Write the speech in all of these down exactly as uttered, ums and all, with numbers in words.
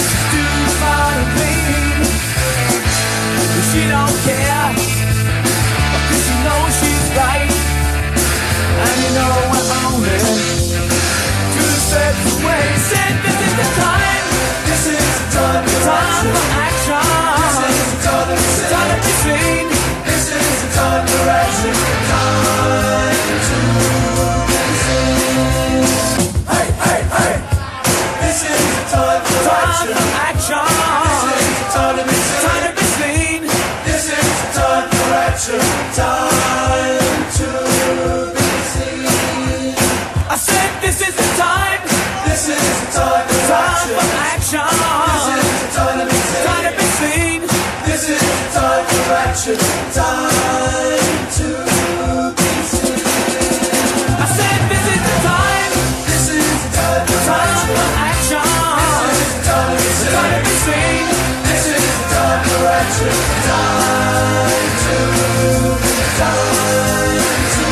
She's too far to clean. She don't care, cause she knows she's right. And you know we're only two steps away. Said this is the time. This is the time, the time for action. This is the time, the time to be seen. This is the time for action. Time to be seen. Hey, hey, hey. This is the time for time action. For action. This is the time to be seen. Time to be seen. This is the time for action. Time to be seen. I said this is the time. This is the time for action. For action. This is the time to be seen. Time to be seen. This is the time for action. Time to be seen. I said this is the time. This is the time for action. This is the time to be seen. Time to be seen. This is the time for action. Time to be time to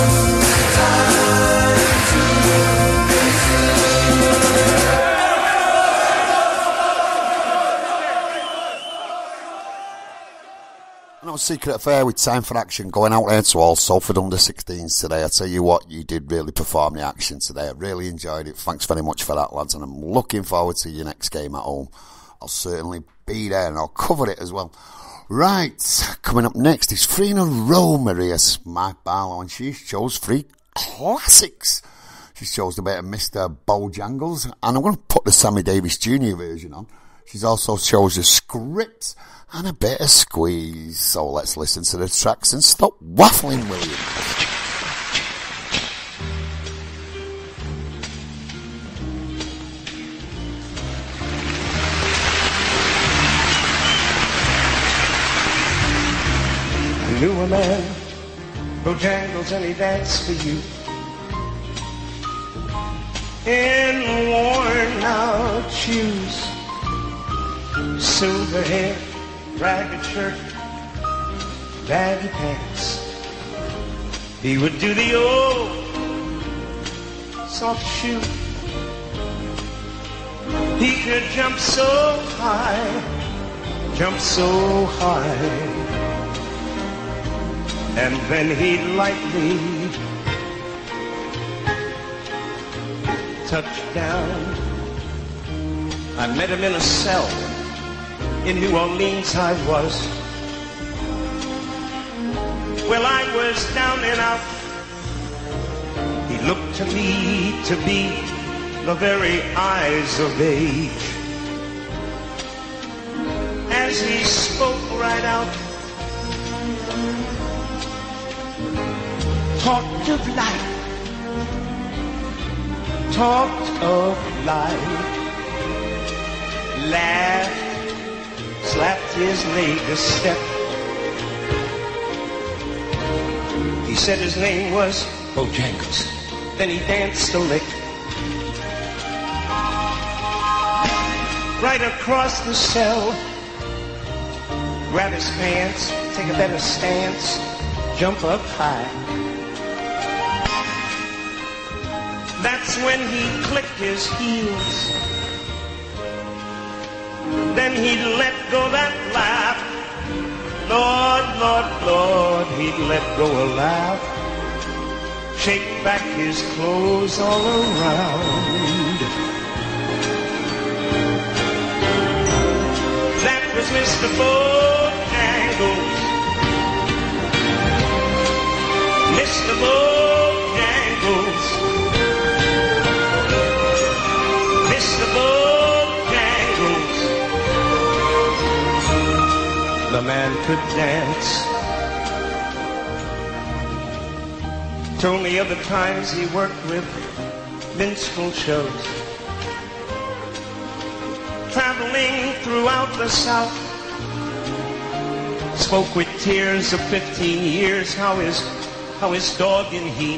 time to be seen. No Secret Affair with Time for Action going out there to all Salford under sixteens today. I tell you what, you did really perform the action today. I really enjoyed it. Thanks very much for that, lads, and I'm looking forward to your next game at home. I'll certainly be there and I'll cover it as well. Right, coming up next is three in a row, Maria Smart Barlow, and she chose three classics. She chose a bit of Mister Bojangles, and I'm going to put the Sammy Davis Junior version on. She's also chose a script and a bit of squeeze. So let's listen to the tracks and stop waffling, will you? I knew a man, Bojangles, and he danced for you in worn out shoes, silver hair, ragged shirt, baggy pants. He would do the old soft shoe. He could jump so high, jump so high. And then he'd lightly touch down. I met him in a cell in New Orleans. I was. Well, I was down and out. He looked to me to be the very eyes of age. As he spoke right out, talked of life, talked of life, laughed, slapped his leg a step. He said his name was Bojangles. Then he danced a lick. Right across the cell, grab his pants, take a better stance, jump up high. That's when he clicked his heels. Then he'd let go that laugh. Lord, Lord, Lord, he'd let go a laugh. Shake back his clothes all around. That was Mister Bojangles. Mister Bojangles. Mister Bojangles. The man could dance. Told me of the times he worked with minstrel shows, traveling throughout the South. Spoke with tears of fifteen years how his, how his dog and he,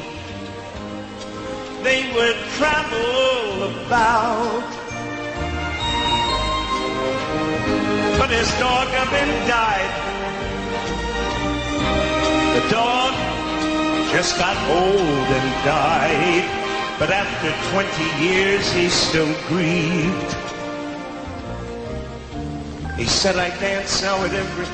they would travel about. But his dog up and died. The dog just got old and died. But after twenty years he still grieved. He said I dance now at every,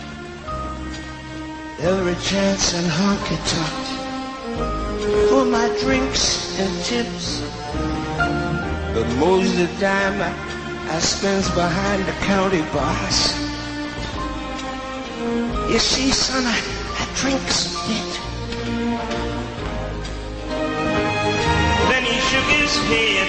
every chance and honky-tonk for my drinks and tips. But most of the time I, I spends behind the county bars. You see, son, I, I drinks a bit. Then he shook his head.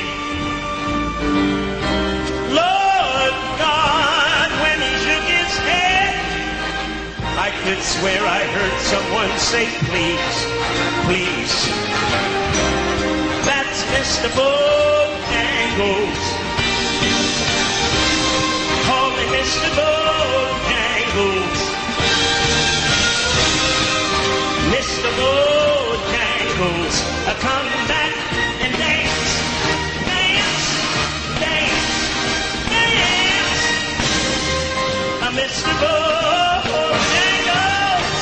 Lord God, when he shook his head, I could swear I heard someone say, please, please. That's Mister Bojangles. Call me Mister Bojangles. Mister Bojangles, come back and dance, dance, dance, dance. Uh, Mister Bojangles,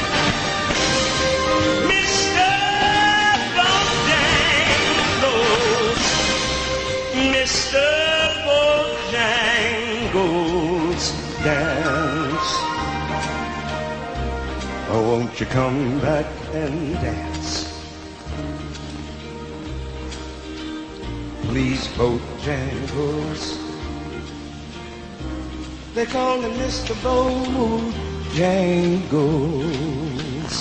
Mister Bojangles, Mister Bojangles, dance. Oh, won't you come back and dance? Please, Bojangles. They call him Mister Bojangles.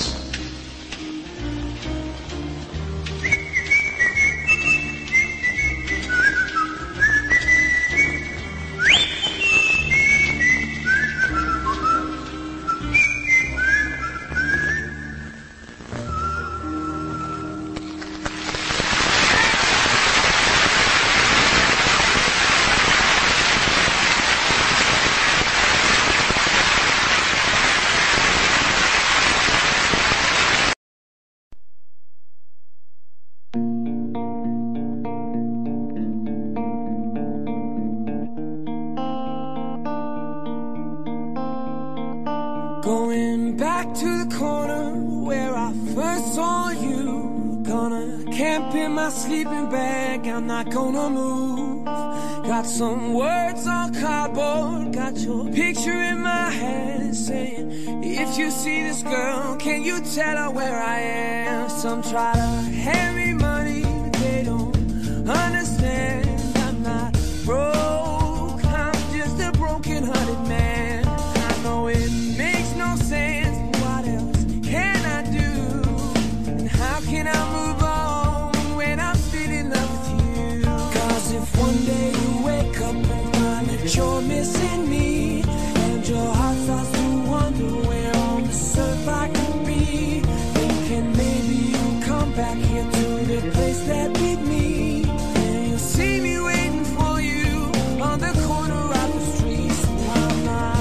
Going back to the corner where I first saw you. Gonna camp in my sleeping bag, I'm not gonna move. Got some words on cardboard, got your picture in my hand, saying, if you see this girl, can you tell her where I am? Some try to hand me money, they don't understand. I'm not broke, I'm just a broken-hearted man. I know it makes no sense, but what else can I do? And how can I move on when I'm still in love with you? Cause if one day you wake up and find that you're missing me, and your heart starts to wonder where on this earth I could be, thinking maybe you'll come back here to the place that beat me, and you'll see me waiting for you on the corner of the street. So I'm not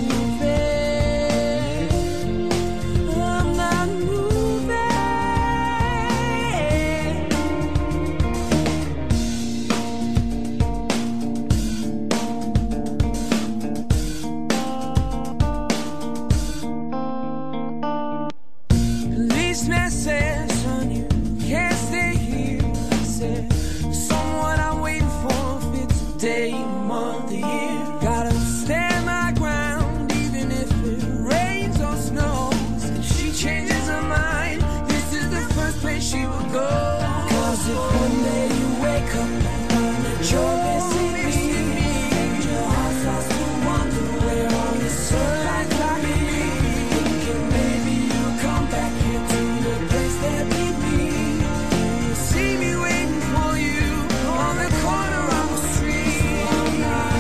policeman said, son, you can't stay here. I said, someone I'm waiting for fits a day, a month, a year. Gotta stand my ground, even if it rains or snows. If she changes her mind, this is the first place she will go. Cause if one day you wake up and find that you're missing me, and your heart starts to wonder where on this earth I could be, thinking maybe you'll come back here to the place that beat me, and you'll see me waiting for you on the corner of the street. I'm not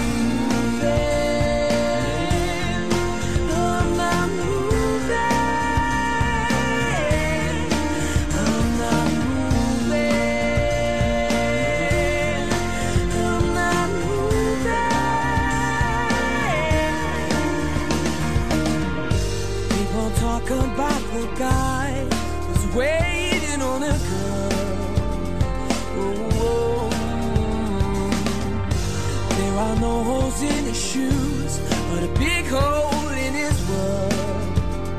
moving, I'm not moving, I'm not moving, I'm not moving. People talk about the guy who's waiting on a girl. Oh, there are no holes in his shoes, but a big hole in his world.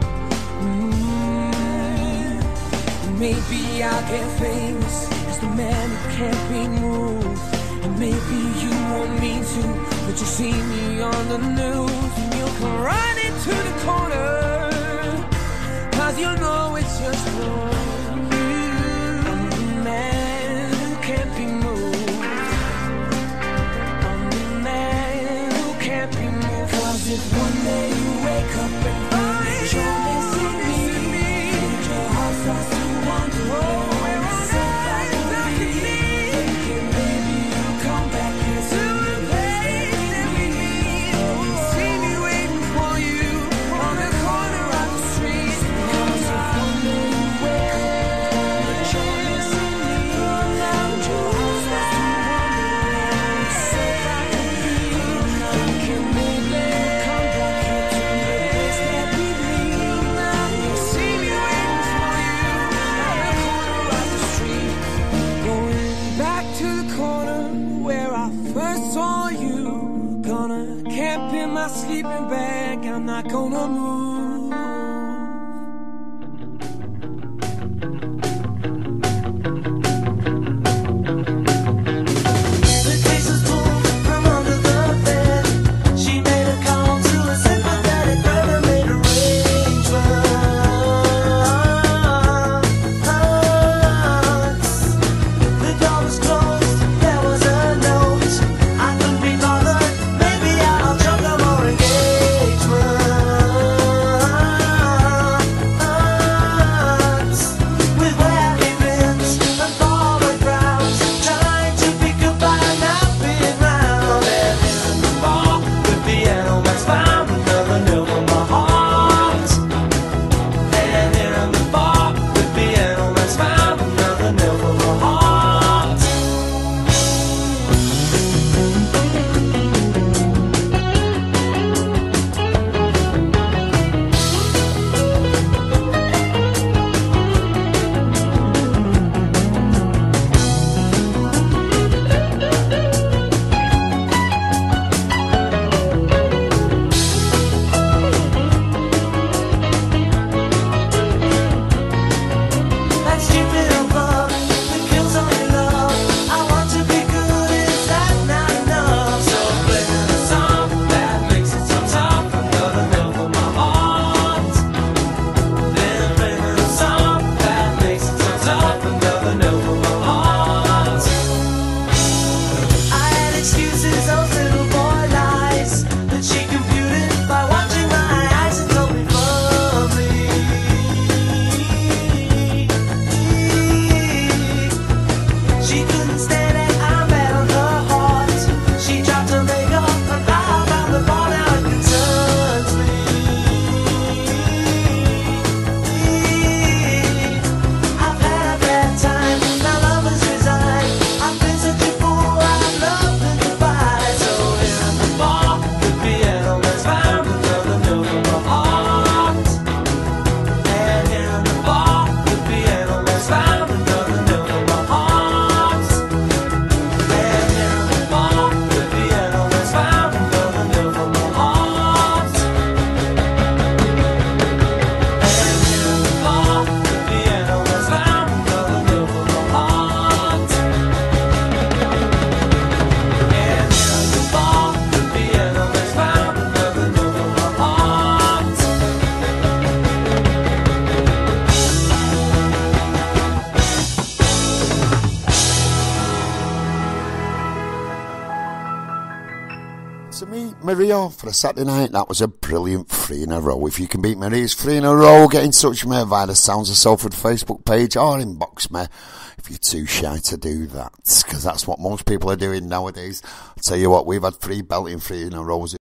Mm. Maybe I'll get famous as the man who can't be moved, and maybe you want me to, but you see me see on the news, and you'll come running to the corner, cause you know it's just wrong. I'm the man who can't be moved. I'm the man who can't be moved. Cause if one day you wake up and find that you're missing me, and your heart starts to wonder, oh, where on earth is me? Thinking maybe you'll come back here to the place that we meet. See me waiting for you on the corner of the street. Cause if one day you wake up and you're missing me, and your heart starts to wonder, so I can be. Thinking maybe you'll come back here to the place that we meet. See me waiting for you on the corner of the street. Going back to the corner where I first saw you. Gonna camp in my sleeping bag, I'm not gonna move. The case was pulled from under the bed. She made a call to a sympathetic friend and made arrangements. The door was closed, there was a note. I couldn't be bothered, maybe I'll jump no more engagements. With wedding rings and forward rounds, trying to pick up by napping round. And in the bar, the piano man's found another nail for my heart. And in the bar, the piano man's found another nail for my heart. That stupid love that kills all your love. I want to be good, is that not enough? So play me the song that makes it so tough. Another nail for my heart. Then play me the song that makes it so tough. Another nail for my heart. I had excuses, those little boy lies that she computed by watching my eyes and told me firmly. She couldn't stand it, I bet on her heart. She tried to make up and fly around the bar, now it concerns me. I've had a bad time, now love has resigned. I've been such a fool, I've loved and goodbye. So in the bar, the piano man's found another nail for my heart. And in the bar, the piano man's found another nail for my heart. And in the bar, the piano man's found another nail for my heart. And in the bar, the piano man's found another nail for my heart. And in the bar, the piano man's found another nail for my heart. To meet Maria for a Saturday night, that was a brilliant three in a row. If you can beat Maria's three in a row, get in touch with me via the Sounds of Salford Facebook page or inbox me if you're too shy to do that, because that's what most people are doing nowadays. I'll tell you what, we've had three belting three in a rows